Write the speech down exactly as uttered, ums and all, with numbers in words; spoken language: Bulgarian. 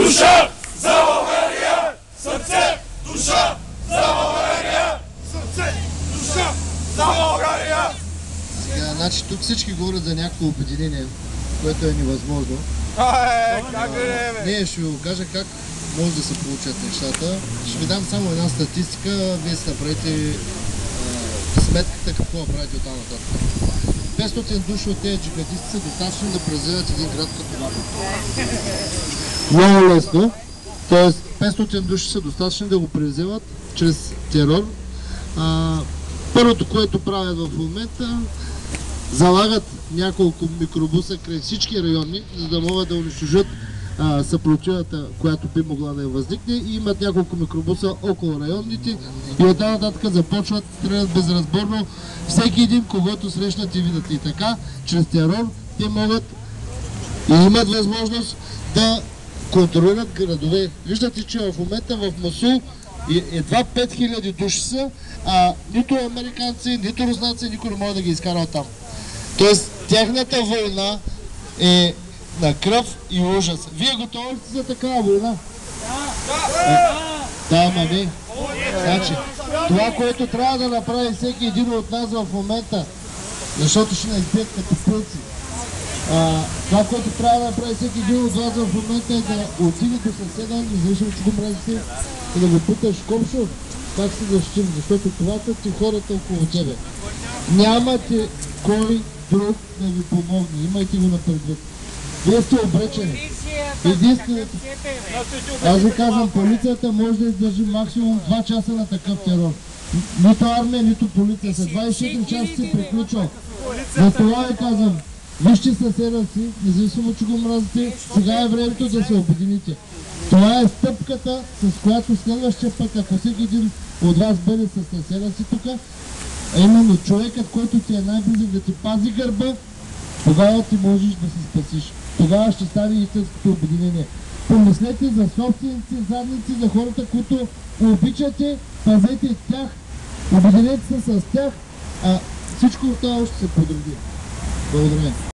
душа за България! Сърце, душа за България! Сърце, душа за България! Сега, значи тук всички говорят за някакво обединение, което е невъзможно. Ай, как ли не, бе? Не, ще ви го кажа как може да се получат нещата. Ще ви дам само една статистика, вие си направите а, сметката какво направите оттам нататък. петстотин души от тези джихадисти са достатъчно да превземат един град като Бабил. Много лесно. Тоест петстотин души са достатъчни да го превземат чрез терор. А, първото, което правят в момента, залагат няколко микробуса край всички райони, за да могат да унищожат а, съпротивата, която би могла да я възникне, и имат няколко микробуса около районните и оттам нататък започват да стрелят безразборно всеки един, когото срещнат и видят. И така, чрез терор, те могат и имат възможност да контролират градове. Виждате, че в момента в Мосул едва пет хиляди души са, а нито американци, нито руснаци, никой не може да ги изкара от там. Тоест, тяхната война е на кръв и ужас. Вие готови ли сте за такава война? Да! Да, ама не. Значи, това, което трябва да направи всеки един от нас в момента, защото ще не избият като пълци, това, което трябва да направи всеки един от вас в момента, е да отиде до съседа, независимо, че го мразите, и да го питаш: Комшо, как се защитим, защото това са ти хората около тебе. Нямате кой друг да ви помогне, имайте го на предвид. Вие сте обречени. Единственото. Аз ви казвам, полицията може да издържи максимум два часа на такъв терор. Нито армия, нито полиция. След двадесет и четири часа си приключва. За това ви казвам, вижте съседа си, независимо, че го мразите, сега е времето да се обедините. Това е стъпката, с която следващия път, ако всеки един от вас бъде със съседа си тук, а именно човекът, който ти е най-близък да ти пази гърба, тогава ти можеш да се спасиш. Тогава ще стане истинското обединение. Помислете за собствените задници, за хората, които обичате, пазете тях, обединете се с тях, а всичко останало ще се подреди. Благодаря.